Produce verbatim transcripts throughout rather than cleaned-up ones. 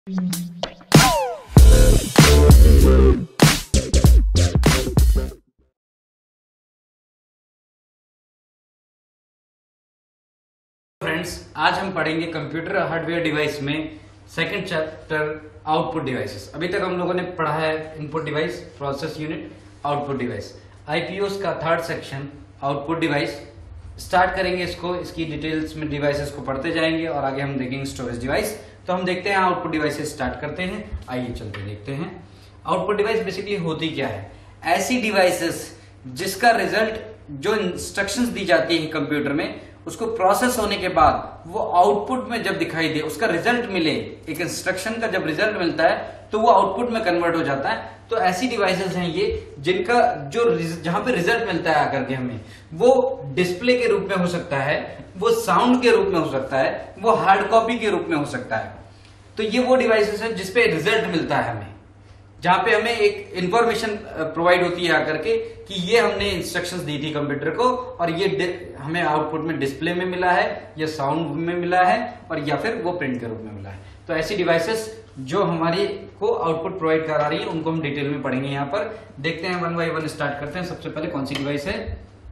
Friends, आज हम पढ़ेंगे कंप्यूटर हार्डवेयर डिवाइस में सेकंड चैप्टर आउटपुट डिवाइसेस। अभी तक हम लोगों ने पढ़ा है input device, process unit, output device. IPOs का third section output device start करेंगे इसको, इसकी डिटेल्स में डिवाइसेस को पढ़ते जाएंगे और आगे हम देखेंगे स्टोरेज डिवाइस। तो हम देखते हैं आउटपुट डिवाइसेस स्टार्ट करते हैं। आइए चलते देखते हैं आउटपुट डिवाइस बेसिकली होती क्या है। ऐसी डिवाइसेस जिसका रिजल्ट, जो इंस्ट्रक्शंस दी जाती है कंप्यूटर में, उसको प्रोसेस होने के बाद वो आउटपुट में जब दिखाई दे, उसका रिजल्ट मिले, एक इंस्ट्रक्शन का जब रिजल्ट मिलता है तो वो आउटपुट में कन्वर्ट हो जाता है। तो ऐसी डिवाइसेस हैं ये जिनका जो जहां पे रिजल्ट मिलता है आकर के हमें, वो डिस्प्ले के रूप में हो सकता है, वो साउंड के रूप में हो सकता है, वो हार्ड कॉपी के रूप में हो सकता है। तो ये वो डिवाइसेस हैं जिसपे रिजल्ट मिलता है हमें, जहां पे हमें एक इंफॉर्मेशन प्रोवाइड होती है आकर के कि ये हमने इंस्ट्रक्शंस दी थी कंप्यूटर को और ये हमें आउटपुट में डिस्प्ले में मिला है, या साउंड में मिला है, और या फिर वो प्रिंट के रूप में मिला है। तो ऐसी डिवाइसेस जो हमारी को आउटपुट प्रोवाइड करा रही है उनको हम डिटेल में पढ़ेंगे। यहाँ पर देखते हैं, वन बाई वन स्टार्ट करते हैं। सबसे पहले कौन सी डिवाइस है,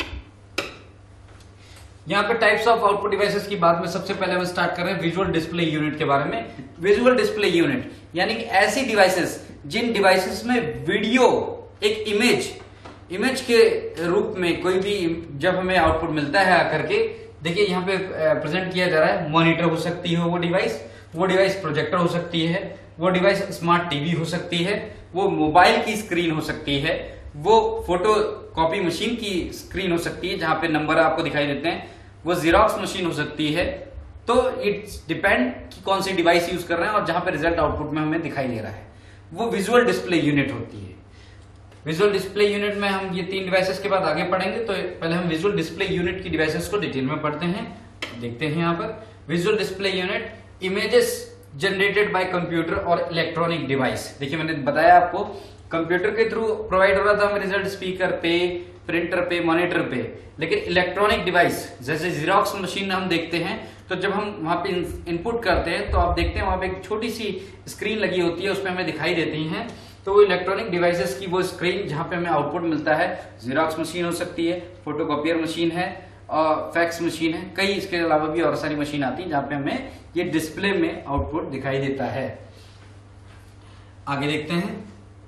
यहाँ पे टाइप्स ऑफ आउटपुट डिवाइसेस की बात में सबसे पहले हम स्टार्ट कर रहे हैं विजुअल डिस्प्ले यूनिट के बारे में। विजुअल डिस्प्ले यूनिट यानी कि ऐसी डिवाइसेस जिन डिवाइसेस में वीडियो, एक इमेज इमेज के रूप में कोई भी जब हमें आउटपुट मिलता है आकर के, देखिए यहाँ पे प्रेजेंट किया जा रहा है। मॉनिटर हो सकती है वो डिवाइस, वो डिवाइस प्रोजेक्टर हो सकती है, वो डिवाइस स्मार्ट टीवी हो सकती है, वो मोबाइल की स्क्रीन हो सकती है, वो फोटो कॉपी मशीन की स्क्रीन हो सकती है जहां पे नंबर आपको दिखाई देते हैं, वो जीरोक्स मशीन हो सकती है। तो इट्स डिपेंड कि कौन सी डिवाइस यूज कर रहे हैं और जहां पे रिजल्ट आउटपुट में हमें दिखाई दे रहा है, वो विजुअल डिस्प्ले यूनिट होती है। विजुअल डिस्प्ले यूनिट में हम ये तीन डिवाइसेस के बाद आगे पढ़ेंगे, तो पहले हम विजुअल डिस्प्ले यूनिट की डिवाइसेस को डिटेल में पढ़ते हैं। देखते हैं यहाँ पर visual display unit, images generated by computer और इलेक्ट्रॉनिक डिवाइस। देखिए मैंने बताया आपको, कंप्यूटर के थ्रू प्रोवाइड हो रहा था हमें रिजल्ट स्पीकर पे, प्रिंटर पे, मॉनिटर पे, लेकिन इलेक्ट्रॉनिक डिवाइस जैसे जीरोक्स मशीन हम देखते हैं, तो जब हम वहां पे इनपुट करते हैं तो आप देखते हैं वहां पे एक छोटी सी स्क्रीन लगी होती है, उसमें हमें दिखाई देती हैं। तो वो इलेक्ट्रॉनिक डिवाइसेस की वो स्क्रीन जहां पे हमें आउटपुट मिलता है, जीरोक्स मशीन हो सकती है, फोटोकॉपियर मशीन है, और फैक्स मशीन है, कई इसके अलावा भी और सारी मशीन आती है जहां पे हमें ये डिस्प्ले में आउटपुट दिखाई देता है। आगे देखते हैं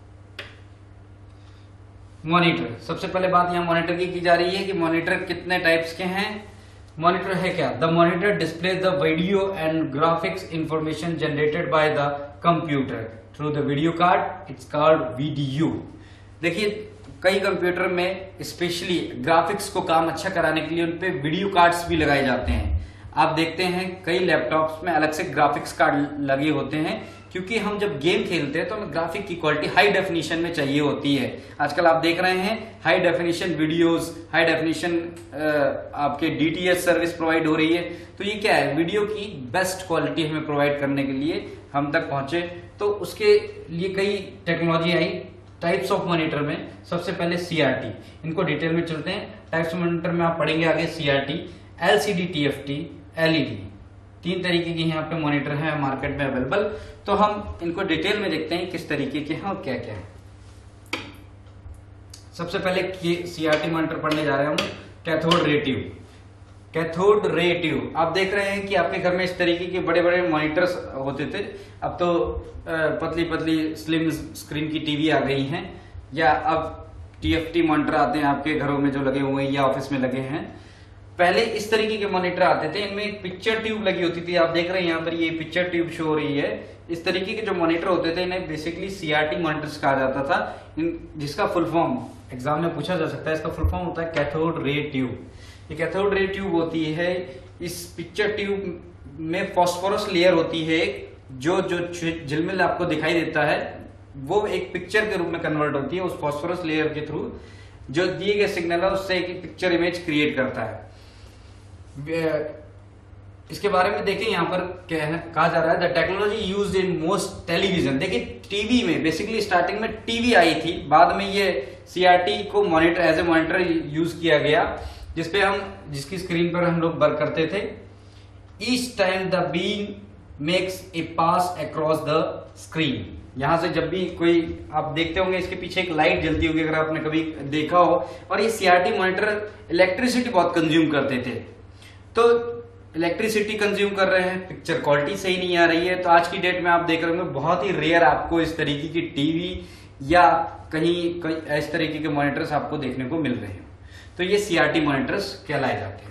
मॉनिटर। सबसे पहले बात यहाँ मॉनिटर की की जा रही है कि मॉनिटर कितने टाइप्स के हैं। मॉनिटर है क्या, the monitor display the video and graphics information generated by the computer through the video card, it's called VDU. देखिए कई कंप्यूटर में स्पेशली ग्राफिक्स को काम अच्छा कराने के लिए उनपे वीडियो कार्ड्स भी लगाए जाते हैं। आप देखते हैं कई लैपटॉप्स में अलग से ग्राफिक्स कार्ड लगे होते हैं, क्योंकि हम जब गेम खेलते हैं तो हमें ग्राफिक की क्वालिटी हाई डेफिनेशन में चाहिए होती है। आजकल आप देख रहे हैं high definition videos, high definition आपके डीटीएच सर्विस प्रोवाइड हो रही है। तो ये क्या है, वीडियो की बेस्ट क्वालिटी हमें प्रोवाइड करने के लिए हम तक पहुंचे, तो उसके लिए कई टेक्नोलॉजी आई। टाइप्स ऑफ मॉनिटर में सबसे पहले सीआरटी, इनको डिटेल में चलते हैं। टाइप्स ऑफ मॉनिटर में आप पढ़ेंगे आगे सीआरटी, एलसीडी, टीएफटी, एलईडी, तीन तरीके के यहाँ पे मॉनिटर हैं मार्केट में अवेलेबल। तो हम इनको डिटेल में देखते हैं किस तरीके के हैं और क्या क्या है। सबसे पहले सीआरटी मॉनिटर पढ़ने जा रहे हैं हम, cathode ray tube. Cathode ray tube, आप देख रहे हैं कि आपके घर में इस तरीके के बड़े बड़े मॉनिटर्स होते थे, अब तो पतली पतली स्लिम स्क्रीन की टीवी आ गई हैं, या अब टीएफटी मॉनिटर आते हैं आपके घरों में जो लगे हुए हैं या ऑफिस में लगे हैं। पहले इस तरीके के मॉनिटर आते थे, इनमें एक पिक्चर ट्यूब लगी होती थी। आप देख रहे हैं यहाँ पर ये पिक्चर ट्यूब शो हो रही है। इस तरीके के जो मॉनिटर होते थे इन्हें बेसिकली सीआरटी मॉनिटर्स कहा जाता था, इन जिसका फुल फॉर्म एग्जाम में पूछा जा सकता है। इसका फुल फॉर्म होता है कैथोड रे ट्यूब। ये कैथोड रे ट्यूब होती है, इस पिक्चर ट्यूब में फॉस्फोरस लेयर होती है, जो जो झिलमिल आपको दिखाई देता है वो एक पिक्चर के रूप में कन्वर्ट होती है। उस फॉस्फोरस लेयर के थ्रू जो दिए गए सिग्नल है उससे एक पिक्चर इमेज क्रिएट करता है। इसके बारे में देखिए यहाँ पर कहा जा रहा है the technology used in most television. देखिए टीवी में बेसिकली स्टार्टिंग में टीवी आई थी, बाद में ये सीआरटी को monitor as a monitor use किया गया, जिसपे हम जिसकी स्क्रीन पर हम लोग वर्क करते थे। Each time the being makes a pass across the screen. यहां से जब भी कोई आप देखते होंगे इसके पीछे एक लाइट जलती होगी, अगर आपने कभी देखा हो। और ये सीआरटी मॉनिटर इलेक्ट्रिसिटी बहुत कंज्यूम करते थे, तो इलेक्ट्रिसिटी कंज्यूम कर रहे हैं, पिक्चर क्वालिटी सही नहीं आ रही है। तो आज की डेट में आप देख रहे होंगे बहुत ही रेयर आपको इस तरीके की टीवी या कहीं कहीं इस तरीके के मॉनिटर्स आपको देखने को मिल रहे हैं। तो ये सीआरटी मॉनिटर्स कहलाए जाते हैं।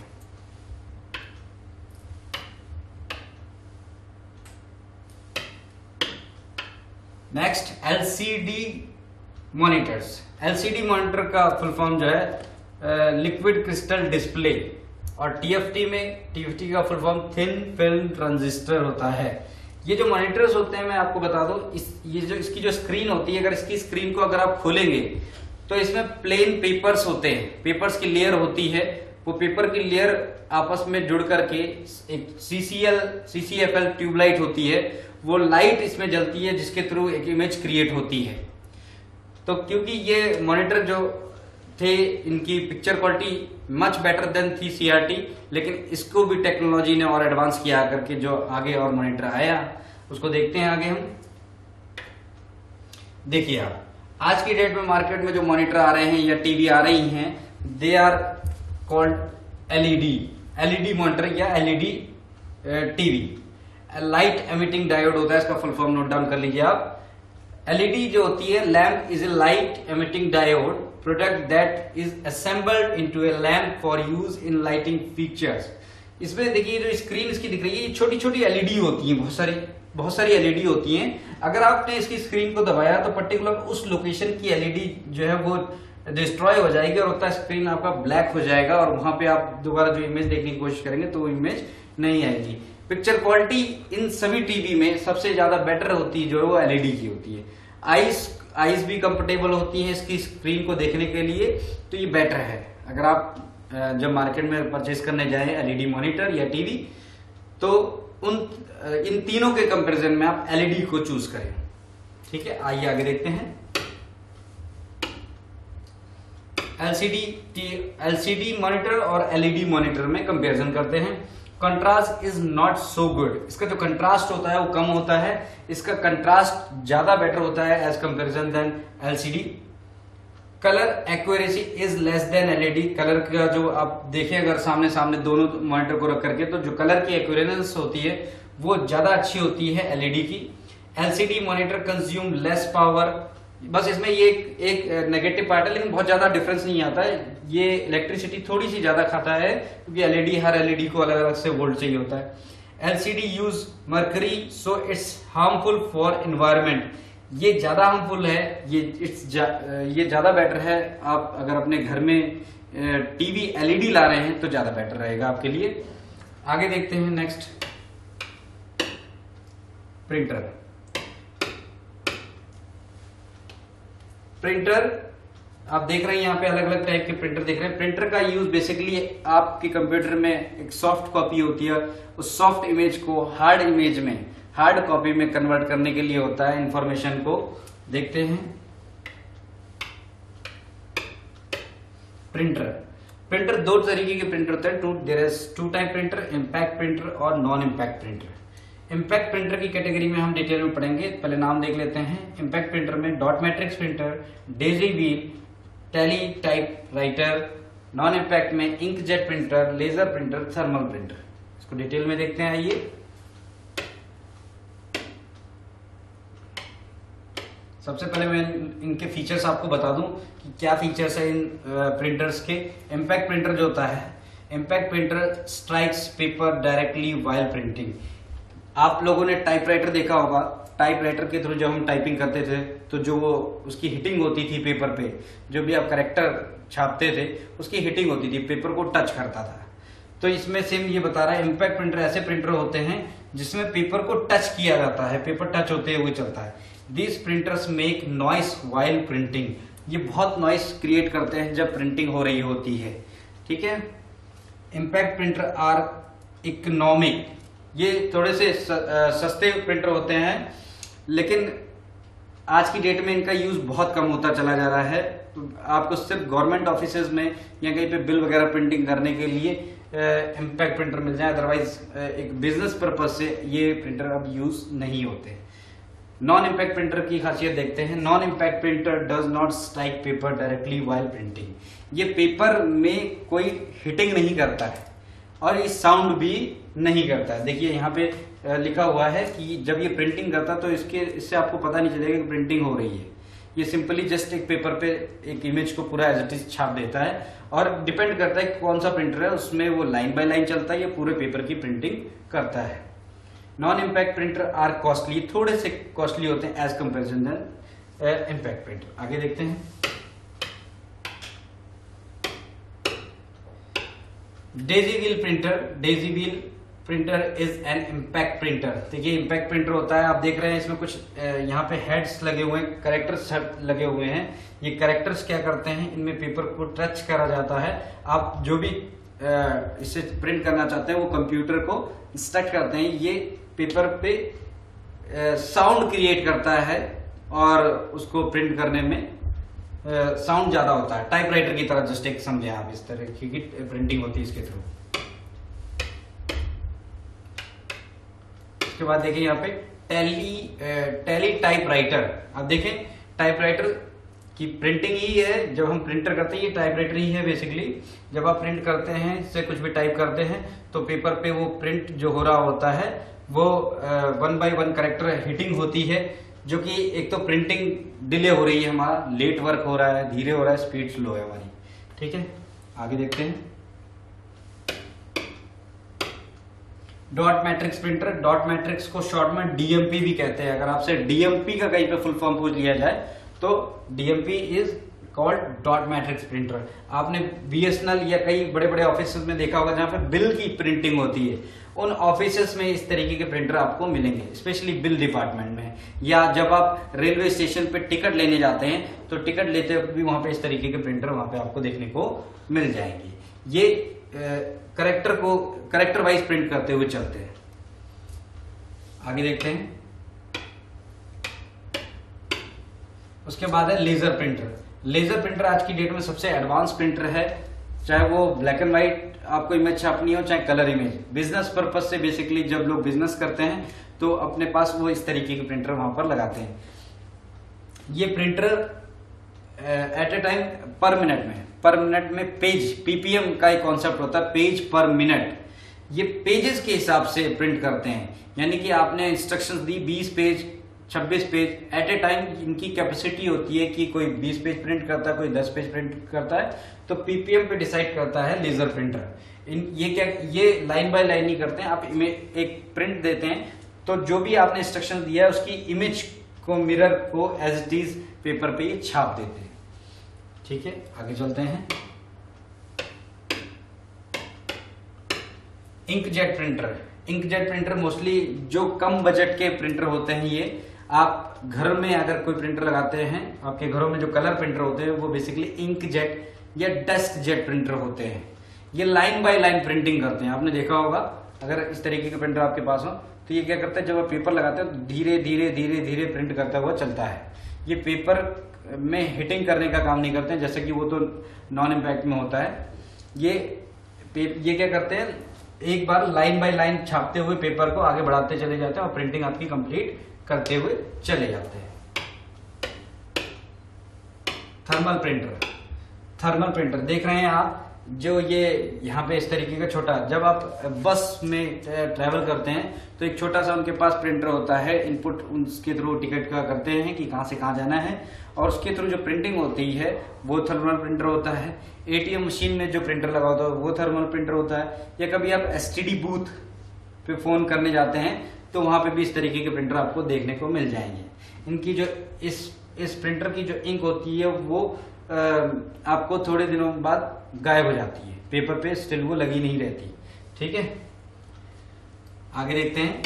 Next LCD monitors. LCD monitor का फुल फॉर्म जो है लिक्विड क्रिस्टल डिस्प्ले, और टीएफटी में टीएफटी का full form thin film transistor होता है। ये जो मॉनिटर्स होते हैं मैं आपको बता दूं, इस ये जो इसकी जो स्क्रीन होती है, अगर इसकी स्क्रीन को अगर आप खोलेंगे तो इसमें प्लेन पेपर्स होते हैं, पेपर्स की लेयर होती है। वो पेपर की लेयर आपस में जुड़ करके एक सीसीएल सीसीएफएल ट्यूबलाइट होती है, वो लाइट इसमें जलती है जिसके थ्रू एक इमेज क्रिएट होती है। तो क्योंकि ये मॉनिटर जो थे इनकी picture quality much better than थी सीआरटी, लेकिन इसको भी टेक्नोलॉजी ने और एडवांस किया करके जो आगे और मॉनिटर आया उसको देखते हैं आगे हम। देखिए आप आज की डेट में मार्केट में जो मॉनिटर आ रहे हैं या टीवी आ रही हैं, they are called LED LED monitor या LED TV. Light emitting diode होता है, इसका फुल फॉर्म नोट डाउन कर लीजिए आप। एलईडी जो होती है, lamp is a light emitting diode product that is assembled into a lamp for use in lighting features. इसमें देखिए जो स्क्रीन इसकी दिख रही है, ये छोटी छोटी एलईडी होती है, बहुत सारी बहुत सारी एलईडी होती हैं। अगर आपने इसकी स्क्रीन को दबाया तो पर्टिकुलर उस लोकेशन की एलईडी जो है वो डिस्ट्रॉय हो जाएगी और होता है स्क्रीन आपका ब्लैक हो जाएगा, और वहां पे आप दोबारा जो इमेज देखने की कोशिश करेंगे तो वो इमेज नहीं आएगी। पिक्चर क्वालिटी इन सभी टीवी में सबसे ज्यादा बेटर होती है जो वो एलईडी की होती है। आईज आईज भी कंफर्टेबल होती हैं इसकी स्क्रीन को देखने के लिए, तो ये बेटर है। अगर आप जब मार्केट में परचेज करने जाएं एलईडी मॉनिटर या टीवी, तो उन इन तीनों के कंपैरिजन में आप एलईडी को चूज करें। ठीक है, आइए आगे देखते हैं। एलसीडी एलसीडी मॉनिटर और एलईडी मॉनिटर में कंपैरिजन करते हैं। Contrast is not so good. इसका जो कंट्रास्ट होता है वो कम होता है, इसका कंट्रास्ट ज्यादा बेटर होता है as comparison than LCD. Colour accuracy is less than LED. Colour का जो आप देखें अगर सामने सामने दोनों मॉनिटर को रख करके, तो जो कलर की एक्यूरेंस होती है वो ज्यादा अच्छी होती है एलईडी की। LCD monitor consume less power. बस इसमें ये एक, एक नेगेटिव पार्ट है, लेकिन बहुत ज्यादा डिफरेंस नहीं आता है। ये इलेक्ट्रिसिटी थोड़ी सी ज्यादा खाता है क्योंकि एलईडी हर एलईडी को अलग अलग से वोल्ट चाहिए होता है। LCD use mercury so it's harmful for environment. ये ज्यादा हार्मफुल है, ये इट्स जा, ये ज्यादा बेटर है। आप अगर अपने घर में टीवी एलईडी ला रहे हैं तो ज्यादा बेटर रहेगा आपके लिए। आगे देखते हैं नेक्स्ट, प्रिंटर। प्रिंटर आप देख रहे हैं यहाँ पे अलग अलग टाइप के प्रिंटर देख रहे हैं। प्रिंटर का यूज बेसिकली आपके कंप्यूटर में एक सॉफ्ट कॉपी होती है, उस सॉफ्ट इमेज को हार्ड इमेज में हार्ड कॉपी में कन्वर्ट करने के लिए होता है। इंफॉर्मेशन को देखते हैं। प्रिंटर प्रिंटर दो तरीके के प्रिंटर होते हैं। To there is two type printer, impact printer और non impact printer. Impact printer की कैटेगरी में हम डिटेल में पढ़ेंगे, पहले नाम देख लेते हैं। इम्पैक्ट प्रिंटर में dot matrix printer, daisy wheel, teletypewriter. Non impact में inkjet printer, laser printer, thermal printer. इसको डिटेल में देखते हैं। आइए, सबसे पहले मैं इनके फीचर्स आपको बता दूं कि क्या फीचर्स है इन प्रिंटर्स के। इम्पैक्ट प्रिंटर जो होता है, impact printer strikes paper directly while printing. आप लोगों ने टाइपराइटर देखा होगा, टाइपराइटर के थ्रू जब हम टाइपिंग करते थे तो जो वो उसकी हिटिंग होती थी पेपर पे, जो भी आप करेक्टर छापते थे उसकी हिटिंग होती थी, पेपर को टच करता था। तो इसमें सेम ये बता रहा है, इम्पैक्ट प्रिंटर ऐसे प्रिंटर होते हैं जिसमें पेपर को टच किया जाता है, पेपर टच होते हुए चलता है। These printers make noise while printing। ये बहुत नॉइस क्रिएट करते हैं जब प्रिंटिंग हो रही होती है। ठीक है, इम्पैक्ट प्रिंटर आर इकोनॉमिक। ये थोड़े से सस्ते प्रिंटर होते हैं, लेकिन आज की डेट में इनका यूज बहुत कम होता चला जा रहा है। तो आपको सिर्फ गवर्नमेंट ऑफिसेज में या कहीं पे बिल वगैरह प्रिंटिंग करने के लिए इम्पैक्ट प्रिंटर मिल जाए, अदरवाइज एक बिजनेस पर्पज से ये प्रिंटर अब यूज नहीं होते। नॉन इम्पैक्ट प्रिंटर की खासियत देखते हैं। Non impact printer does not strike paper directly while printing. ये पेपर में कोई हिटिंग नहीं करता है और ये साउंड भी नहीं करता है। देखिए यहाँ पे लिखा हुआ है कि जब ये प्रिंटिंग करता है तो इसके इससे आपको पता नहीं चलेगा कि प्रिंटिंग हो रही है। ये सिंपली जस्ट एक पेपर पे एक इमेज को पूरा एज इट इज छाप देता है और डिपेंड करता है कि कौन सा प्रिंटर है, उसमें वो लाइन बाय लाइन चलता है या पूरे पेपर की प्रिंटिंग करता है। Non impact printer are costly, थोड़े से कॉस्टली होते हैं as comparison than impact printer. आगे देखते हैं। Daisy wheel printer, daisy wheel printer is an impact printer. देखिए इम्पैक्ट प्रिंटर होता है, आप देख रहे हैं इसमें कुछ यहाँ पे हेड्स लगे हुए हैं, कैरेक्टर्स लगे हुए हैं। ये कैरेक्टर्स क्या करते हैं, इनमें पेपर को टच करा जाता है। आप जो भी इसे प्रिंट करना चाहते हैं वो कंप्यूटर को इंस्ट्रक्ट करते हैं, ये पेपर पे साउंड क्रिएट करता है और उसको प्रिंट करने में साउंड ज्यादा होता है। टाइपराइटर की तरह जस्ट एक समझे आप, इस तरह की प्रिंटिंग होती है इसके थ्रू। उसके बाद देखिए यहाँ पे टैली टैली टाइपराइटर। अब देखें टाइपराइटर की प्रिंटिंग ही है, जब हम प्रिंटर करते हैं ये टाइपराइटर ही है बेसिकली। जब आप प्रिंट करते हैं, इससे कुछ भी टाइप करते हैं तो पेपर पे वो प्रिंट जो हो रहा होता है वो one by one character hitting होती है, जो कि एक तो प्रिंटिंग डिले हो रही है, हमारा लेट वर्क हो रहा है, धीरे हो रहा है, स्पीड स्लो है हमारी। ठीक है, आगे देखते हैं। Dot matrix printer, dot matrix को शॉर्ट में डीएमपी भी कहते हैं। अगर आपसे डीएमपी का कहीं पे फुल फॉर्म पूछ लिया जाए तो DMP is called dot matrix printer. आपने बीएसएनएल या कई बड़े बड़े ऑफिस में देखा होगा जहां पर बिल की प्रिंटिंग होती है, उन ऑफिसेस में इस तरीके के प्रिंटर आपको मिलेंगे, स्पेशली बिल डिपार्टमेंट में। या जब आप रेलवे स्टेशन पे टिकट लेने जाते हैं तो टिकट लेते वक्त भी वहां पे इस तरीके के प्रिंटर वहां पे आपको देखने को मिल जाएंगे। ये करेक्टर को करेक्टर वाइज प्रिंट करते हुए चलते हैं। आगे देखते हैं। उसके बाद है लेजर प्रिंटर। लेजर प्रिंटर आज की डेट में सबसे एडवांस प्रिंटर है, चाहे वो ब्लैक एंड व्हाइट आपको इमेज छापनी हो, चाहे कलर इमेज। बिजनेस पर्पज से बेसिकली जब लोग बिजनेस करते हैं तो अपने पास वो इस तरीके के प्रिंटर वहां पर लगाते हैं। ये printer at a time per minute में पर मिनट में पेज, पीपीएम का एक कॉन्सेप्ट होता है, पेज पर मिनट। ये पेजेस के हिसाब से प्रिंट करते हैं, यानी कि आपने इंस्ट्रक्शंस दी बीस पेज, छब्बीस पेज एट ए टाइम। इनकी कैपेसिटी होती है कि कोई बीस पेज प्रिंट करता है, कोई दस पेज प्रिंट करता है, तो पीपीएम पे डिसाइड करता है लेजर प्रिंटर। इन ये क्या, ये लाइन बाय लाइन नहीं करते हैं। आप एक प्रिंट देते हैं तो जो भी आपने इंस्ट्रक्शन दिया है उसकी इमेज को, मिरर को एज इट इज पेपर पे ये छाप देते हैं। ठीक है, आगे चलते हैं। Inkjet printer. Inkjet printer mostly जो कम बजट के प्रिंटर होते हैं, ये आप घर में अगर कोई प्रिंटर लगाते हैं, आपके घरों में जो कलर प्रिंटर होते हैं वो बेसिकली इंकजेट या डेस्क जेट प्रिंटर होते हैं। ये लाइन बाय लाइन प्रिंटिंग करते हैं। आपने देखा होगा अगर इस तरीके के प्रिंटर आपके पास हो तो ये क्या करता है, जब आप पेपर लगाते हैं तो धीरे धीरे धीरे धीरे प्रिंट करता हुआ चलता है। ये पेपर में हिटिंग करने का काम नहीं करते हैं, जैसे कि वो तो नॉन इम्पैक्ट में होता है। ये ये क्या करते हैं, एक बार लाइन बाय लाइन छापते हुए पेपर को आगे बढ़ाते चले जाते हैं और प्रिंटिंग आपकी कंप्लीट करते हुए चले जाते हैं। Thermal printer. थर्मल प्रिंटर देख रहे हैं आप, जो ये यहाँ पे इस तरीके का छोटा, जब आप बस में ट्रैवल करते हैं तो एक छोटा सा उनके पास प्रिंटर होता है, इनपुट उसके थ्रू टिकट का करते हैं कि कहाँ से कहाँ जाना है, और उसके थ्रू जो प्रिंटिंग होती है वो थर्मल प्रिंटर होता है। एटीएम मशीन में जो प्रिंटर लगा होता है वो थर्मल प्रिंटर होता है। या कभी आप एसटीडी बूथ पे फोन करने जाते हैं तो वहां पे भी इस तरीके के प्रिंटर आपको देखने को मिल जाएंगे। इनकी जो इस इस प्रिंटर की जो इंक होती है वो आ, आपको थोड़े दिनों बाद गायब हो जाती है, पेपर पे स्टिल वो लगी नहीं रहती। ठीक है, आगे देखते हैं।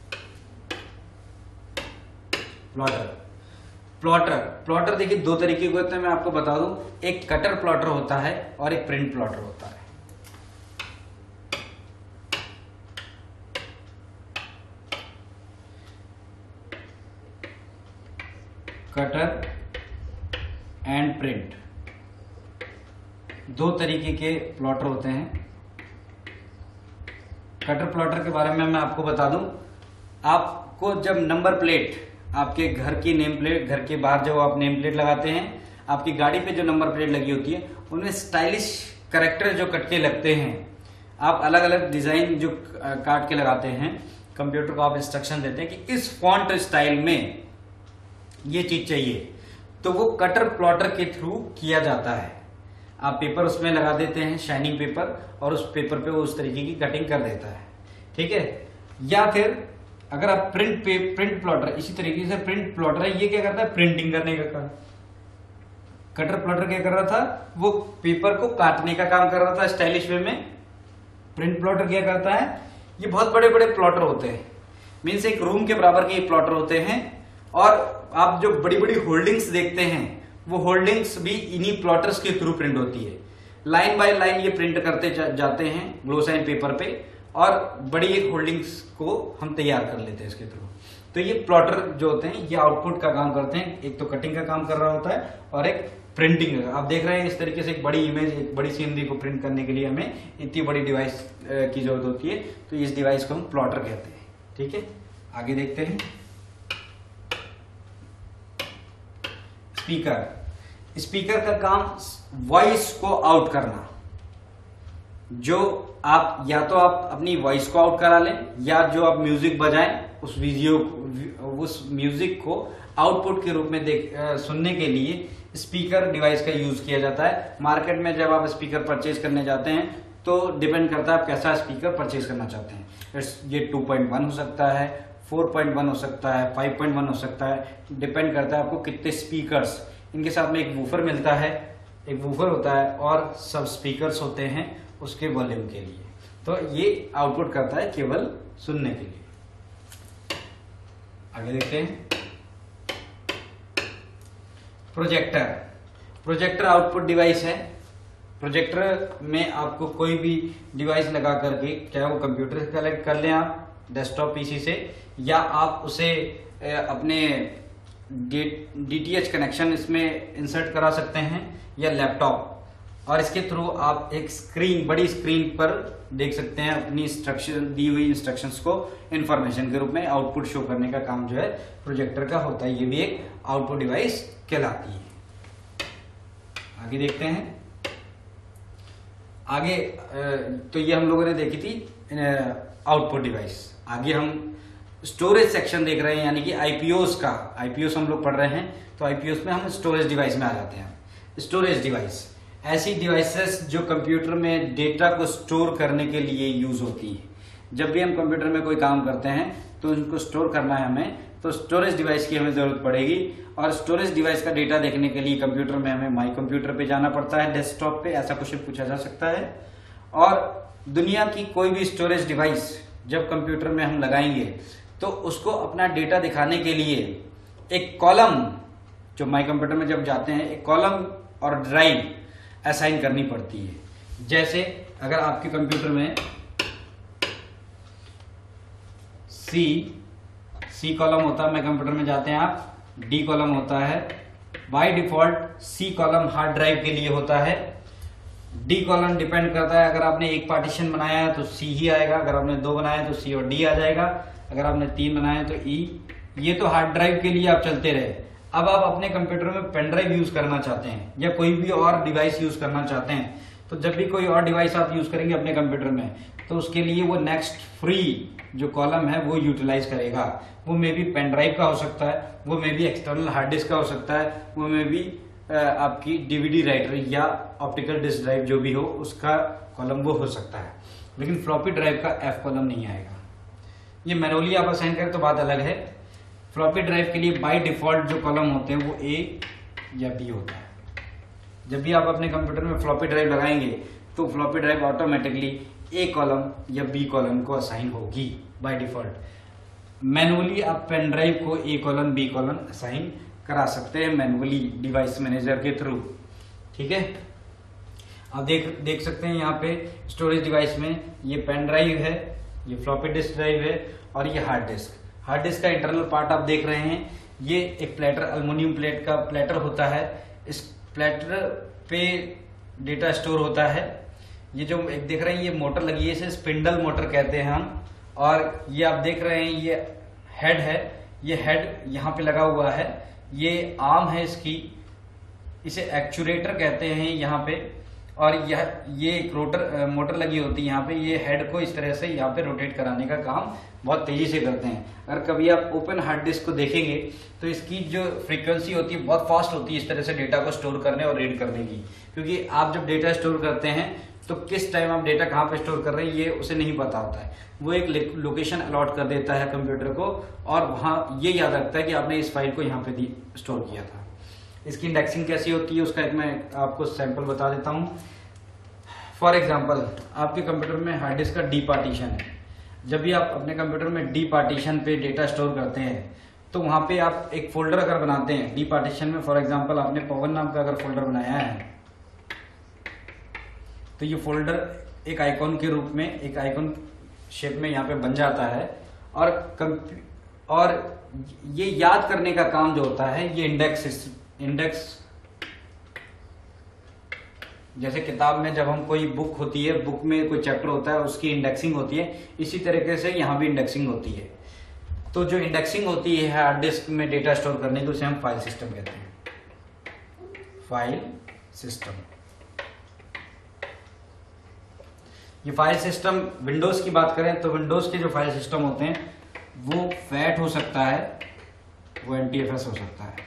प्लॉटर। प्लॉटर प्लॉटर देखिए दो तरीके के होते हैं, मैं आपको बता दूं। एक कटर प्लॉटर होता है और एक प्रिंट प्लॉटर होता है। कटर एंड प्रिंट दो तरीके के प्लॉटर होते हैं। कटर प्लॉटर के बारे में मैं आपको बता दूं, आपको जब नंबर प्लेट, आपके घर की नेम प्लेट, घर के बाहर जब आप नेम प्लेट लगाते हैं, आपकी गाड़ी पे जो नंबर प्लेट लगी होती है उनमें स्टाइलिश करेक्टर जो कट के लगते हैं, आप अलग अलग डिजाइन जो काट के लगाते हैं, कंप्यूटर को आप इंस्ट्रक्शन देते हैं कि इस फॉन्ट स्टाइल में ये चीज चाहिए, तो वो कटर प्लॉटर के थ्रू किया जाता है। आप पेपर उसमें लगा देते हैं, शाइनिंग पेपर, और उस पेपर पे वो उस तरीके की कटिंग कर देता है, ठीक है। या फिर अगर आप प्रिंट पे प्रिंट प्लॉटर, इसी तरीके से प्रिंट प्लॉटर है, ये क्या करता है, प्रिंटिंग करने का काम। कटर प्लॉटर क्या कर रहा था, वो पेपर को काटने का काम कर रहा था स्टाइलिश वे में। प्रिंट प्लॉटर क्या करता है, ये बहुत बड़े बड़े प्लॉटर होते हैं, मीन्स एक रूम के बराबर के प्लॉटर होते हैं, और आप जो बड़ी बड़ी होल्डिंग्स देखते हैं वो होल्डिंग्स भी इन्हीं प्लॉटर्स के थ्रू प्रिंट होती है। लाइन बाय लाइन ये प्रिंट करते जा, जाते हैं ग्लोसाइन पेपर पे, और बड़ी होल्डिंग्स को हम तैयार कर लेते हैं इसके थ्रू। तो ये प्लॉटर जो होते हैं ये आउटपुट का काम करते हैं, एक तो कटिंग का काम कर रहा होता है और एक प्रिंटिंग का। आप देख रहे हैं इस तरीके से एक बड़ी इमेज, एक बड़ी सीनरी को प्रिंट करने के लिए हमें इतनी बड़ी डिवाइस की जरूरत होती है, तो इस डिवाइस को हम प्लॉटर कहते हैं, ठीक है। आगे देखते हैं स्पीकर। स्पीकर का काम वॉइस को आउट करना, जो आप या तो आप अपनी वॉइस को आउट करा लें, या जो आप म्यूजिक बजाएं उस वीडियो उस म्यूजिक को आउटपुट के रूप में देख सुनने के लिए स्पीकर डिवाइस का यूज किया जाता है। मार्केट में जब आप स्पीकर परचेज करने जाते हैं तो डिपेंड करता है आप कैसा स्पीकर परचेज करना चाहते हैं। ये टू पॉइंट वन हो सकता है, फोर पॉइंट वन हो सकता है, फाइव पॉइंट वन हो सकता है, डिपेंड करता है आपको कितने स्पीकर्स। इनके साथ में एक वूफर मिलता है, एक वूफर होता है और सब स्पीकर्स होते हैं उसके वॉल्यूम के लिए। तो ये आउटपुट करता है केवल सुनने के लिए। आगे देखते हैं प्रोजेक्टर। प्रोजेक्टर आउटपुट डिवाइस है। प्रोजेक्टर में आपको कोई भी डिवाइस लगा करके, चाहे वो कंप्यूटर से कनेक्ट कर लें आप डेस्कटॉप पीसी से, या आप उसे अपने डीटीएच कनेक्शन इसमें इंसर्ट करा सकते हैं, या लैपटॉप, और इसके थ्रू आप एक स्क्रीन, बड़ी स्क्रीन पर देख सकते हैं अपनी इंस्ट्रक्शन, दी हुई इंस्ट्रक्शंस को इंफॉर्मेशन के रूप में आउटपुट शो करने का काम जो है प्रोजेक्टर का होता है। ये भी एक आउटपुट डिवाइस कहलाती है। आगे देखते हैं। आगे तो ये हम लोगों ने देखी थी आउटपुट डिवाइस। आगे हम स्टोरेज सेक्शन देख रहे हैं, यानी कि आईपीओस का। आईपीओस हम लोग पढ़ रहे हैं, तो आईपीओस में हम स्टोरेज डिवाइस में आ जाते हैं। स्टोरेज डिवाइस ऐसी डिवाइसेस जो कंप्यूटर में डेटा को स्टोर करने के लिए यूज होती है। जब भी हम कंप्यूटर में कोई काम करते हैं तो उनको स्टोर करना है हमें, तो स्टोरेज डिवाइस की हमें जरूरत पड़ेगी। और स्टोरेज डिवाइस का डेटा देखने के लिए कंप्यूटर में हमें माई कंप्यूटर पे जाना पड़ता है, डेस्कटॉप पे, ऐसा क्वेश्चन पूछा जा सकता है। और दुनिया की कोई भी स्टोरेज डिवाइस जब कंप्यूटर में हम लगाएंगे तो उसको अपना डेटा दिखाने के लिए एक कॉलम, जो माई कंप्यूटर में जब जाते हैं, एक कॉलम और ड्राइव असाइन करनी पड़ती है। जैसे अगर आपके कंप्यूटर में सी सी कॉलम होता है, मैं कंप्यूटर में जाते हैं आप, डी कॉलम होता है। By default C column hard drive के लिए होता है। डी कॉलम डिपेंड करता है, अगर आपने एक पार्टीशन बनाया है तो सी ही आएगा, अगर आपने दो बनाए तो सी और डी आ जाएगा, अगर आपने तीन बनाए तो ई। ये तो हार्ड ड्राइव के लिए आप चलते रहे। अब आप अपने कंप्यूटर में पेन ड्राइव यूज करना चाहते हैं या कोई भी और डिवाइस यूज करना चाहते हैं, तो जब भी कोई और डिवाइस आप यूज करेंगे अपने कंप्यूटर में, तो उसके लिए वो नेक्स्ट फ्री जो कॉलम है वो यूटिलाइज करेगा। वो मे बी पेन ड्राइव का हो सकता है, वो maybe external hard disk का हो सकता है, वो मे बी आपकी डीवीडी राइटर या ऑप्टिकल डिस्क ड्राइव जो भी हो उसका कॉलम वो हो सकता है। लेकिन फ्लॉपी ड्राइव का एफ कॉलम नहीं आएगा। ये मैनुअली आप असाइन करें तो बात अलग है। फ्लॉपी ड्राइव के लिए बाय डिफॉल्ट जो कॉलम होते हैं वो ए या बी होता है। जब भी आप अपने कंप्यूटर में फ्लॉपी ड्राइव लगाएंगे तो floppy drive automatically A column या बी कॉलम को असाइन होगी बाय डिफॉल्ट। मैनुअली आप पेन ड्राइव को A column B column assign करा सकते हैं मैनुअली डिवाइस मैनेजर के थ्रू। ठीक है, आप देख देख सकते हैं यहाँ पे स्टोरेज डिवाइस में ये पेन ड्राइव है, ये फ्लॉपी डिस्क ड्राइव है और ये हार्ड डिस्क। हार्ड डिस्क का इंटरनल पार्ट आप देख रहे हैं, ये एक प्लेटर, अल्युमिनियम प्लेट का प्लेटर होता है। इस प्लेटर पे डेटा स्टोर होता है। ये जो एक देख रहे हैं ये मोटर लगी है, इसे स्पिंडल मोटर कहते हैं हम। और ये आप देख रहे हैं ये हेड है, ये हेड यहाँ पे लगा हुआ है, ये आर्म है इसकी, इसे एक्चुएटर कहते हैं यहाँ पे। और यह ये एक रोटर मोटर लगी होती है यहाँ पे, ये हेड को इस तरह से यहाँ पे रोटेट कराने का काम बहुत तेजी से करते हैं। अगर कभी आप ओपन हार्ड डिस्क को देखेंगे तो इसकी जो फ्रीक्वेंसी होती है बहुत फास्ट होती है इस तरह से डेटा को स्टोर करने और रीड करने की, क्योंकि आप जब डेटा स्टोर करते हैं तो किस टाइम आप डेटा कहाँ पे स्टोर कर रहे हैं ये उसे नहीं पता होता है। वो एक लोकेशन अलॉट कर देता है कंप्यूटर को और वहां ये याद रखता है कि आपने इस फाइल को यहाँ पे स्टोर किया था। इसकी इंडेक्सिंग कैसी होती है उसका एक मैं आपको सैंपल बता देता हूँ। फॉर एग्जाम्पल आपके कंप्यूटर में हार्ड डिस्क का डी पार्टीशन है। जब भी आप अपने कंप्यूटर में डी पार्टीशन पे डेटा स्टोर करते हैं तो वहां पे आप एक फोल्डर अगर बनाते हैं डी पार्टीशन में, फॉर एग्जांपल आपने पवन नाम का अगर फोल्डर बनाया है तो ये फोल्डर एक आइकॉन के रूप में, एक आइकॉन शेप में यहाँ पे बन जाता है। और और ये याद करने का काम जो होता है ये इंडेक्स इंडेक्स जैसे किताब में जब हम कोई बुक होती है, बुक में कोई चैप्टर होता है उसकी इंडेक्सिंग होती है, इसी तरीके से यहाँ भी इंडेक्सिंग होती है। तो जो इंडेक्सिंग होती है हार्ड डिस्क में डेटा स्टोर करने की उसे हम फाइल सिस्टम कहते हैं, फाइल सिस्टम। ये फाइल सिस्टम विंडोज की बात करें तो विंडोज के जो फाइल सिस्टम होते हैं वो फैट हो सकता है, वो एनटीएफएस हो सकता है।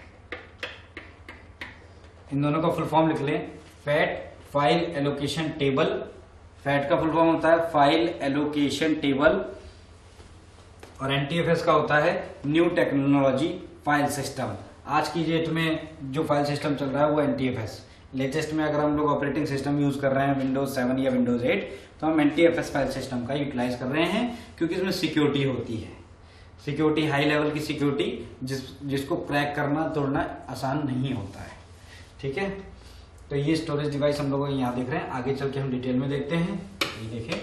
इन दोनों का फुल फॉर्म लिख लें, FAT file allocation table. FAT का फुल फॉर्म होता है फाइल एलोकेशन टेबल और एनटीएफएस का होता है न्यू टेक्नोलॉजी फाइल सिस्टम। आज की डेट में जो फाइल सिस्टम चल रहा है वो एनटीएफएस। लेटेस्ट में अगर हम लोग ऑपरेटिंग सिस्टम यूज कर रहे हैं विंडोज सेवन या विंडोज एट तो हम एनटीएफएस फाइल सिस्टम का यूटिलाइज कर रहे हैं, क्योंकि इसमें सिक्योरिटी होती है, सिक्योरिटी हाई लेवल की सिक्योरिटी जिस जिसको क्रैक करना तोड़ना आसान नहीं होता है। ठीक है, तो ये स्टोरेज डिवाइस हम लोग यहाँ देख रहे हैं। आगे चल के हम डिटेल में देखते हैं। ये देखें,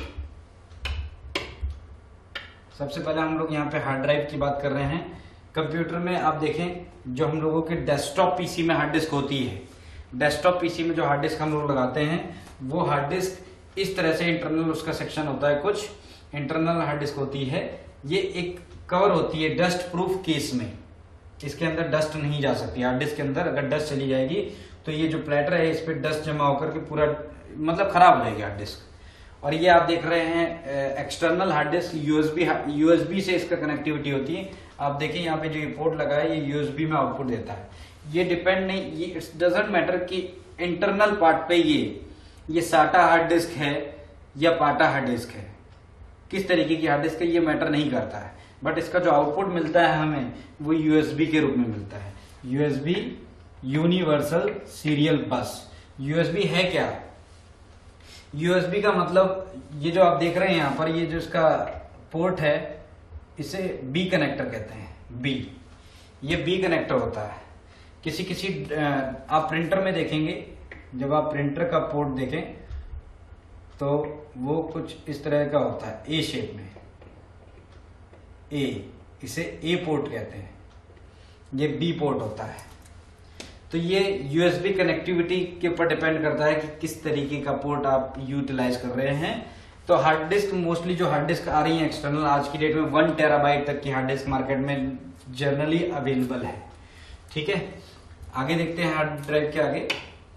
सबसे पहले हम लोग यहाँ पे हार्ड ड्राइव की बात कर रहे हैं। कंप्यूटर में आप देखें जो हम लोगों के डेस्कटॉप पीसी में हार्ड डिस्क होती है, डेस्कटॉप पीसी में जो हार्ड डिस्क हम लोग लगाते हैं वो हार्ड डिस्क इस तरह से इंटरनल उसका सेक्शन होता है, कुछ इंटरनल हार्ड डिस्क होती है। ये एक कवर होती है डस्ट प्रूफ केस में, इसके अंदर डस्ट नहीं जा सकती। हार्ड डिस्क के अंदर अगर डस्ट चली जाएगी तो ये जो प्लेटर है इस पे डस्ट जमा होकर के पूरा मतलब खराब हो जाएगी हार्ड डिस्क। और ये आप देख रहे हैं external hard disk, USB USB से इसका कनेक्टिविटी होती है। आप देखें यहाँ पे जो ये पोर्ट लगा है ये यूएसबी में आउटपुट देता है। ये डिपेंड नहीं, ये इट्स डजंट मैटर कि इंटरनल पार्ट पे ये ये साटा हार्ड डिस्क है या पाटा हार्ड डिस्क है, किस तरीके की हार्ड डिस्क है ये मैटर नहीं करता है। बट इसका जो आउटपुट मिलता है हमें वो यूएसबी के रूप में मिलता है, USB universal serial bus. USB है क्या? यूएसबी का मतलब ये जो आप देख रहे हैं यहाँ पर, ये जो इसका पोर्ट है इसे बी कनेक्टर कहते हैं। बी, ये बी कनेक्टर होता है। किसी किसी आप प्रिंटर में देखेंगे, जब आप प्रिंटर का पोर्ट देखें तो वो कुछ इस तरह का होता है, ए शेप में, ए, इसे ए पोर्ट कहते हैं। ये बी पोर्ट होता है। तो ये यूएसबी कनेक्टिविटी के ऊपर डिपेंड करता है कि किस तरीके का पोर्ट आप यूटिलाइज कर रहे हैं। तो हार्ड डिस्क मोस्टली जो हार्ड डिस्क आ रही है एक्सटर्नल आज की डेट में वन टेराबाइट तक की हार्ड डिस्क मार्केट में जनरली अवेलेबल है। ठीक है, आगे देखते हैं हार्ड ड्राइव के आगे।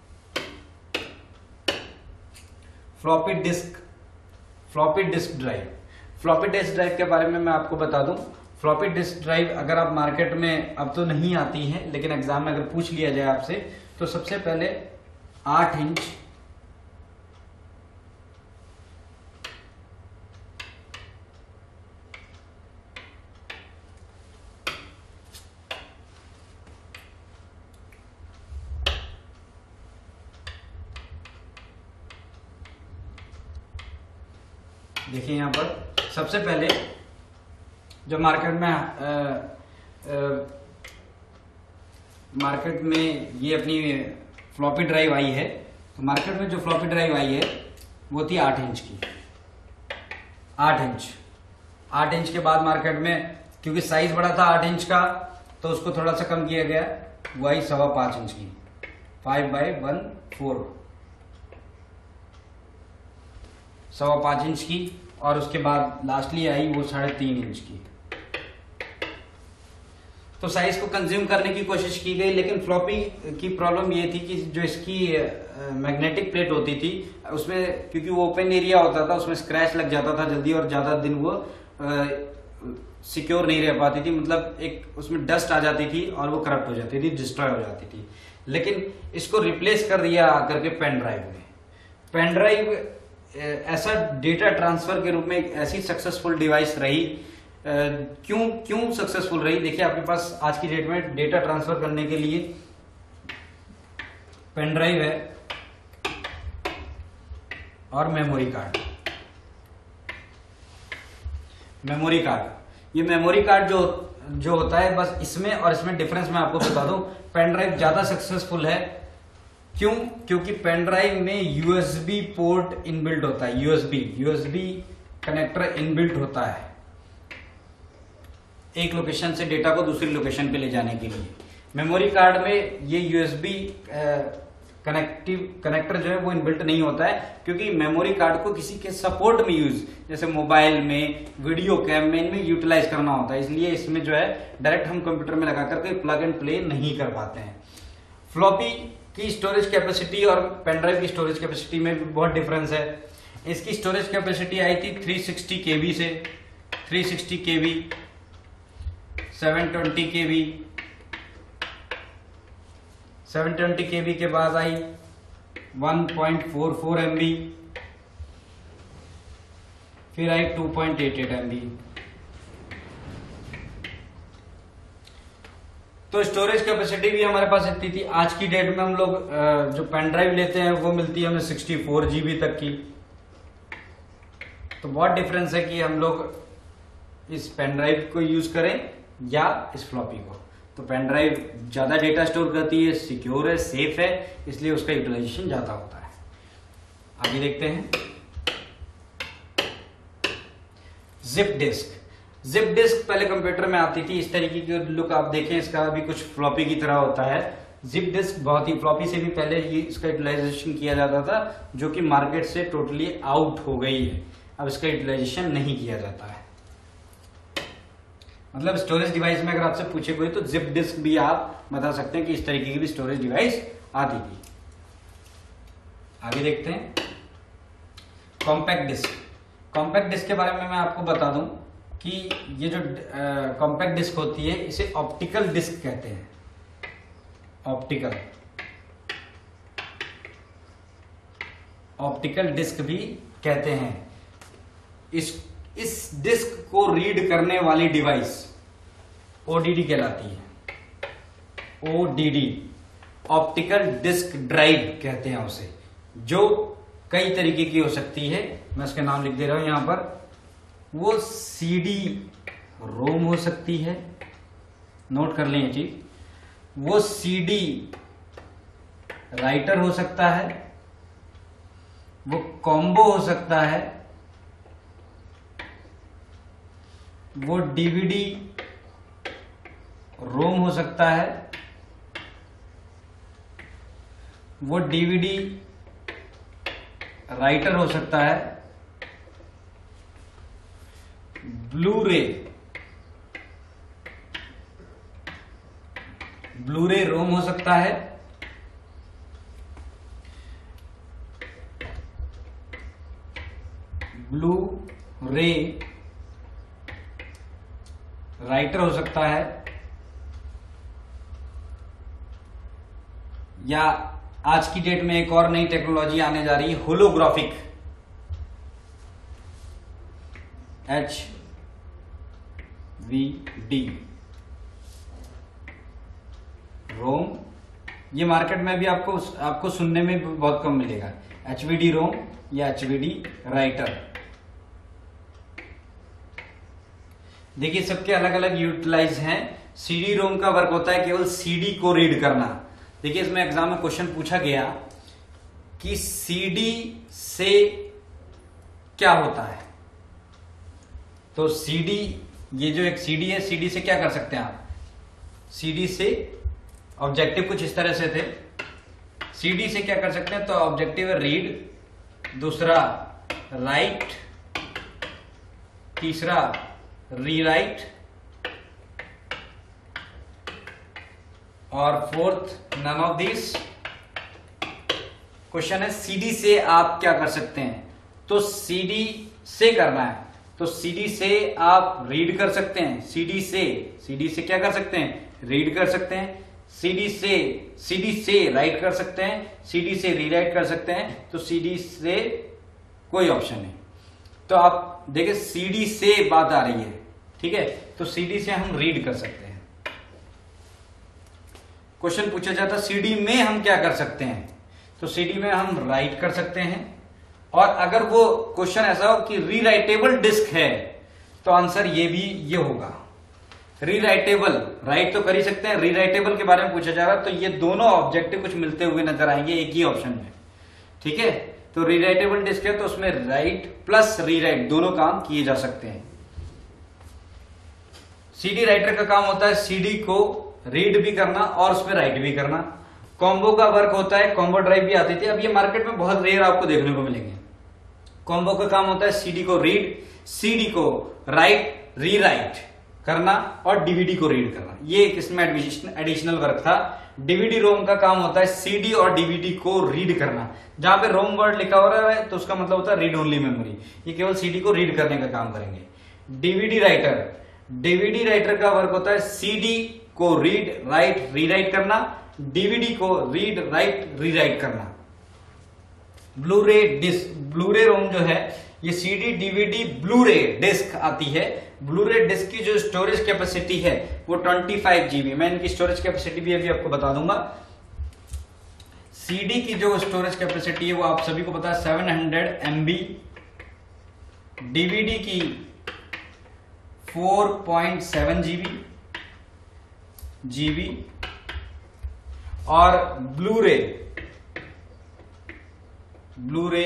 Floppy disk, floppy disk drive. Floppy disk drive के बारे में मैं आपको बता दूं, फ्लॉपी डिस्क ड्राइव अगर आप मार्केट में अब तो नहीं आती है, लेकिन एग्जाम में अगर पूछ लिया जाए आपसे तो सबसे पहले आठ इंच देखिए यहाँ पर सबसे पहले जो मार्केट में आ, आ, मार्केट में ये अपनी फ्लॉपी ड्राइव आई है, तो मार्केट में जो फ्लॉपी ड्राइव आई है वो थी आठ इंच की। आठ इंच आठ इंच के बाद मार्केट में क्योंकि साइज बड़ा था आठ इंच का तो उसको थोड़ा सा कम किया गया, वो आई सवा पांच इंच की, फाइव बाई वन फोर। सवा पाँच इंच की, और उसके बाद लास्टली आई वो साढ़े तीन इंच की। तो साइज को कंज्यूम करने की कोशिश की गई, लेकिन फ्लॉपी की प्रॉब्लम ये थी कि जो इसकी मैग्नेटिक प्लेट होती थी उसमें, क्योंकि वो ओपन एरिया होता था, उसमें स्क्रैच लग जाता था जल्दी, और ज्यादा दिन वो सिक्योर नहीं रह पाती थी, मतलब एक उसमें डस्ट आ जाती थी और वो करप्ट हो जाती थी, डिस्ट्रॉय हो जाती थी। लेकिन इसको रिप्लेस कर दिया करके पेन ड्राइव में। पेन ड्राइव ऐसा डेटा ट्रांसफर के रूप में एक ऐसी सक्सेसफुल डिवाइस रही। क्यों क्यों सक्सेसफुल रही? देखिए, आपके पास आज की डेट में डेटा ट्रांसफर करने के लिए पेन ड्राइव है और मेमोरी कार्ड। मेमोरी कार्ड ये मेमोरी कार्ड जो जो होता है, बस इसमें और इसमें डिफरेंस मैं आपको बता दूं। पेन ड्राइव ज्यादा सक्सेसफुल है। क्यों? क्योंकि पेन ड्राइव में यूएसबी पोर्ट इनबिल्ट होता है, यूएसबी यूएसबी कनेक्टर इनबिल्ट होता है एक लोकेशन से डेटा को दूसरी लोकेशन पे ले जाने के लिए। मेमोरी कार्ड में ये यूएसबी कनेक्टिव कनेक्टर जो है वो इनबिल्ट नहीं होता है, क्योंकि मेमोरी कार्ड को किसी के सपोर्ट में यूज, जैसे मोबाइल में, वीडियो कैम में, इनमें यूटिलाइज करना होता है, इसलिए इसमें जो है डायरेक्ट हम कंप्यूटर में लगा करके प्लग एंड प्ले नहीं कर पाते हैं। फ्लॉपी की स्टोरेज कैपेसिटी और पेन ड्राइव की स्टोरेज कैपेसिटी में भी बहुत डिफरेंस है। इसकी स्टोरेज कैपेसिटी आई थी थ्री सिक्सटी केबी से, three sixty KB, seven twenty KB, seven twenty KB के बाद आई one point four four MB, फिर आई two point eight eight MB. तो स्टोरेज कैपेसिटी भी हमारे पास इतनी थी। आज की डेट में हम लोग जो पेन ड्राइव लेते हैं वो मिलती है हमें सिक्सटी फोर जीबी तक की। तो बहुत डिफरेंस है कि हम लोग इस पेन ड्राइव को यूज करें या इस फ्लॉपी को। तो पेन ड्राइव ज्यादा डेटा स्टोर करती है, सिक्योर है, सेफ है, इसलिए उसका यूटिलाइजेशन ज्यादा होता है। आगे देखते हैं जिप डिस्क। जिप डिस्क पहले कंप्यूटर में आती थी, इस तरीके की लुक आप देखें, इसका भी कुछ फ्लॉपी की तरह होता है। जिप डिस्क बहुत ही, फ्लॉपी से भी पहले ये इसका यूटिलाइजेशन किया जाता था, जो कि मार्केट से टोटली आउट हो गई है। अब इसका यूटिलाइजेशन नहीं किया जाता है। मतलब स्टोरेज डिवाइस में अगर आपसे पूछे कोई तो जिप डिस्क भी आप बता सकते हैं कि इस तरीके की भी स्टोरेज डिवाइस आती थी। आगे देखते हैं कॉम्पैक्ट डिस्क। कॉम्पैक्ट डिस्क के बारे में मैं आपको बता दूं कि ये जो कॉम्पैक्ट डिस्क होती है इसे ऑप्टिकल डिस्क कहते हैं। ऑप्टिकल ऑप्टिकल डिस्क भी कहते हैं। इस इस डिस्क को रीड करने वाली डिवाइस ओडीडी कहलाती है। ओडीडी ऑप्टिकल डिस्क ड्राइव कहते हैं उसे, जो कई तरीके की हो सकती है। मैं उसके नाम लिख दे रहा हूं यहां पर। वो सीडी रोम हो सकती है, नोट कर लें ये चीज। वो सीडी राइटर हो सकता है, वो कॉम्बो हो सकता है, वो डीवीडी रोम हो सकता है, वो डीवीडी राइटर हो सकता है, ब्लू रे ब्लू रे रोम हो सकता है, ब्लू रे राइटर हो सकता है, या आज की डेट में एक और नई टेक्नोलॉजी आने जा रही है, holographic H V D ROM. ये मार्केट में भी आपको आपको सुनने में भी बहुत कम मिलेगा, एच वी डी रोम या एच वी डी राइटर। देखिए सबके अलग अलग यूटिलाइज हैं। सीडी रोम का वर्क होता है केवल सीडी को रीड करना। देखिए इसमें एग्जाम में क्वेश्चन पूछा गया कि सीडी से क्या होता है। तो सीडी, ये जो एक सीडी है, सीडी से क्या कर सकते हैं आप? सीडी से ऑब्जेक्टिव कुछ इस तरह से थे। सीडी से क्या कर सकते हैं? तो ऑब्जेक्टिव है रीड, दूसरा राइट, तीसरा रीराइट, और fourth none of this. Question है सीडी से आप क्या कर सकते हैं, तो सीडी से करना है तो सीडी से आप रीड कर सकते हैं, सीडी से सीडी से क्या कर सकते हैं, रीड कर सकते हैं, सीडी से सीडी से राइट कर सकते हैं, सीडी से रीराइट कर सकते हैं, तो सीडी से कोई ऑप्शन नहीं। तो आप देखिए सीडी से बात आ रही है, ठीक है, तो सीडी से हम रीड कर सकते हैं। क्वेश्चन पूछा जाता सीडी में हम क्या कर सकते हैं, तो सीडी में हम राइट कर सकते हैं, और अगर वो क्वेश्चन ऐसा हो कि रीराइटेबल डिस्क है तो आंसर ये भी ये होगा। रीराइटेबल, राइट तो कर ही सकते हैं, रीराइटेबल के बारे में पूछा जा रहा है तो ये दोनों ऑब्जेक्टिव कुछ मिलते हुए नजर आएंगे एक ही ऑप्शन में, ठीक है। तो रीराइटेबल डिस्क है तो उसमें राइट प्लस रीराइट दोनों काम किए जा सकते हैं। सीडी राइटर का काम होता है सीडी को रीड भी करना और उसमें राइट भी करना। कॉम्बो का वर्क होता है, कॉम्बो ड्राइव भी आती थी, अब ये मार्केट में बहुत रेयर आपको देखने को मिलेंगे। कॉम्बो का काम होता है सीडी को रीड, सीडी को राइट, रीराइट करना और डीवीडी को रीड करना, ये एक इसमें एडिशनल वर्क था। डीवीडी रोम का काम होता है सीडी और डीवीडी को रीड करना। जहां पे रोम वर्ड लिखा हो रहा है तो उसका मतलब होता है रीड ओनली मेमोरी, ये केवल सीडी को रीड करने का काम करेंगे। डीवीडी राइटर, डीवीडी राइटर का वर्क होता है सीडी को रीड, राइट, रीराइट करना, डीवीडी को रीड, राइट, रीराइट करना। ब्लूरे डिस्क, ब्लूरे रोम जो है ये सीडी, डीवीडी, ब्लूरे डिस्क आती है। ब्लूरे डिस्क की जो स्टोरेज कैपेसिटी है वो पच्चीस जीबी, मैं इनकी स्टोरेज कैपेसिटी भी अभी आपको बता दूंगा। सीडी की जो स्टोरेज कैपेसिटी है वो आप सभी को पता है सात सौ एमबी, डीवीडी की चार पॉइंट सात जीबी जीबी और ब्लूरे, ब्लूरे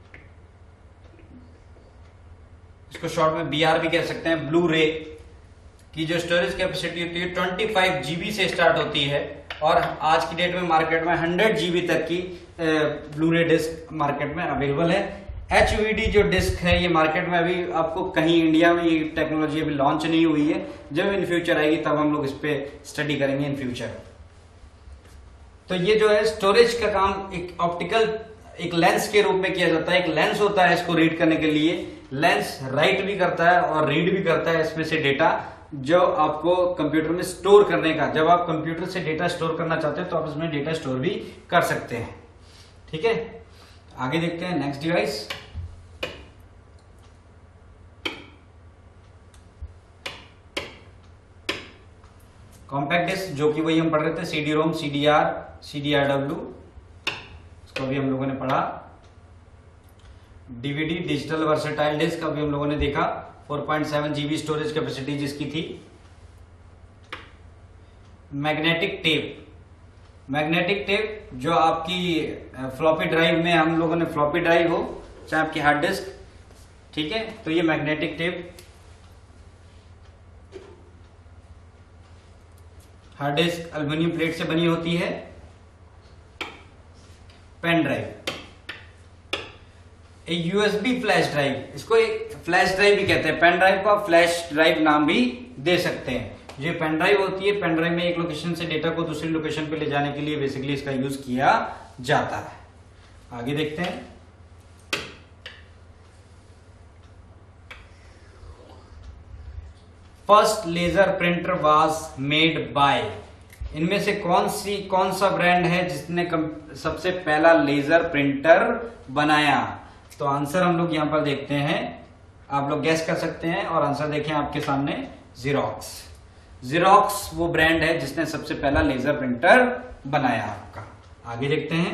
इसको शॉर्ट में बीआर भी कह सकते हैं, ब्लूरे की जो स्टोरेज कैपेसिटी होती है पच्चीस जीबी से स्टार्ट होती है और आज की डेट में मार्केट में सौ जीबी तक की ब्लूरे डिस्क मार्केट में अवेलेबल है। एचवीडी जो डिस्क है ये मार्केट में अभी आपको कहीं इंडिया में ये टेक्नोलॉजी अभी लॉन्च नहीं हुई है, जब इन फ्यूचर आएगी तब हम लोग इस पे स्टडी करेंगे इन फ्यूचर। तो ये जो है स्टोरेज का काम एक ऑप्टिकल एक लेंस के रूप में किया जाता है। एक लेंस होता है इसको रीड करने के लिए, लेंस राइट भी करता है और रीड भी करता है इसमें से डेटा जो आपको कंप्यूटर में स्टोर करने का। जब आप कंप्यूटर से डेटा स्टोर करना चाहते हैं तो आप इसमें डेटा स्टोर भी कर सकते हैं, ठीक है। आगे देखते हैं नेक्स्ट डिवाइस। कॉम्पैक्ट डिस्क जो कि वही हम पढ़ रहे थे, सीडी रोम, सीडीआर, सीडीआरडब्ल्यू, इसको भी हम लोगों ने पढ़ा। डीवीडी डिजिटल वर्सेटाइल डिस्क अभी हम लोगों ने देखा, चार पॉइंट सात जीबी स्टोरेज कैपेसिटी जिसकी थी। मैग्नेटिक टेप, मैग्नेटिक टेप जो आपकी फ्लॉपी ड्राइव में हम लोगों ने, फ्लॉपी ड्राइव हो चाहे आपकी हार्ड डिस्क, ठीक है, तो ये magnetic tape hard disk aluminium plate से बनी होती है। Pen drive, USB flash drive, इसको एक फ्लैश ड्राइव भी कहते हैं, पेन ड्राइव को आप फ्लैश ड्राइव नाम भी दे सकते हैं। जो पेन ड्राइव होती है, पेन ड्राइव में एक लोकेशन से डेटा को दूसरी लोकेशन पे ले जाने के लिए बेसिकली इसका यूज किया जाता है। आगे देखते हैं। First laser printer was made by, इनमें से कौन सी कौन सा ब्रांड है जिसने सबसे पहला लेजर प्रिंटर बनाया? तो आंसर हम लोग यहां पर देखते हैं, आप लोग गैस कर सकते हैं और आंसर देखें आपके सामने, जेरोक्स। जेरोक्स वो ब्रांड है जिसने सबसे पहला लेजर प्रिंटर बनाया आपका। आगे देखते हैं।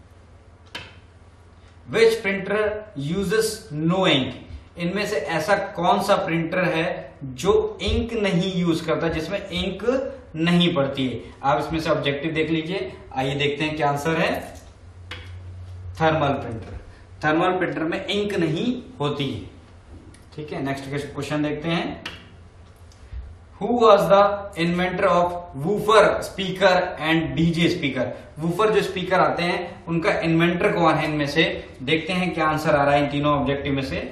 Which printer uses no ink, इनमें से ऐसा कौन सा प्रिंटर है जो इंक नहीं यूज करता, जिसमें इंक नहीं पड़ती है? आप इसमें से ऑब्जेक्टिव देख लीजिए। आइए देखते हैं क्या आंसर है। थर्मल प्रिंटर, थर्मल प्रिंटर में इंक नहीं होती है, ठीक है। नेक्स्ट क्वेश्चन देखते हैं। Who was the inventor of woofer speaker and DJ speaker? Woofer जो स्पीकर आते हैं उनका इन्वेंटर कौन है इनमें से? देखते हैं क्या आंसर आ रहा है इन तीनों ऑब्जेक्टिव में से।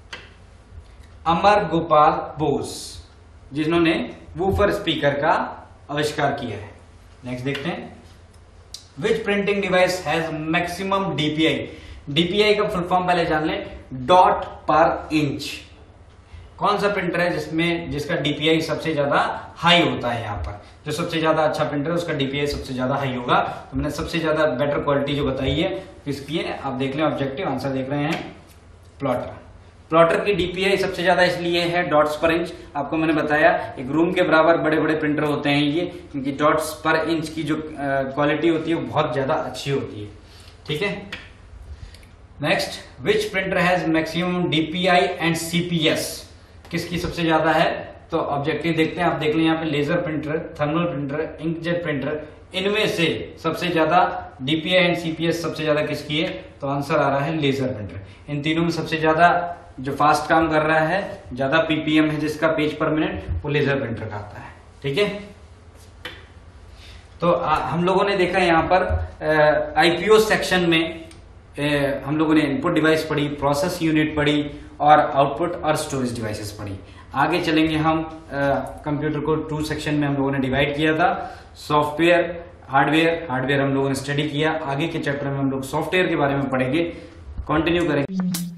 अमर गोपाल बोस, जिन्होंने वूफर स्पीकर का आविष्कार किया है। नेक्स्ट देखते हैं, which printing device has maximum DPI? DPI का फुल फॉर्म पहले जान लें, डॉट पर इंच। कौन सा प्रिंटर है जिसमें जिसका डीपीआई सबसे ज्यादा हाई होता है? यहाँ पर जो सबसे ज्यादा अच्छा प्रिंटर है उसका डीपीआई सबसे ज्यादा हाई होगा। तो मैंने सबसे ज्यादा बेटर क्वालिटी जो बताई है किसकी है, आप देख लें, ऑब्जेक्टिव आंसर देख रहे हैं, प्लॉटर। प्लॉटर की डीपीआई सबसे ज्यादा इसलिए है डॉट्स पर इंच। आपको मैंने बताया एक रूम के बराबर बड़े बड़े प्रिंटर होते हैं ये, क्योंकि डॉट्स पर इंच की जो क्वालिटी होती है वो बहुत ज्यादा अच्छी होती है। ठीक है, next, which printer has maximum DPI and CPS? किसकी सबसे ज्यादा है? तो ऑब्जेक्टिव देखते हैं, आप देख लें यहाँ पे, laser printer, thermal printer, inkjet printer, इनमें से सबसे ज्यादा डीपीआई एंड सीपीएस सबसे ज्यादा किसकी है? तो आंसर आ रहा है लेजर प्रिंटर। इन तीनों में सबसे ज्यादा जो फास्ट काम कर रहा है, ज्यादा पीपीएम है जिसका, पेज पर मिनट, वो लेजर प्रिंटर का आता है। ठीक है, तो आ, हम लोगों ने देखा यहाँ पर आईपीओ सेक्शन में ए, हम लोगों ने इनपुट डिवाइस पढ़ी, प्रोसेस यूनिट पढ़ी और आउटपुट और स्टोरेज डिवाइसेस पढ़ी। आगे चलेंगे हम, कंप्यूटर को टू सेक्शन में हम लोगों ने डिवाइड किया था, सॉफ्टवेयर, हार्डवेयर। हार्डवेयर हम लोगों ने स्टडी किया, आगे के चैप्टर में हम लोग सॉफ्टवेयर के बारे में पढ़ेंगे, कंटिन्यू करेंगे।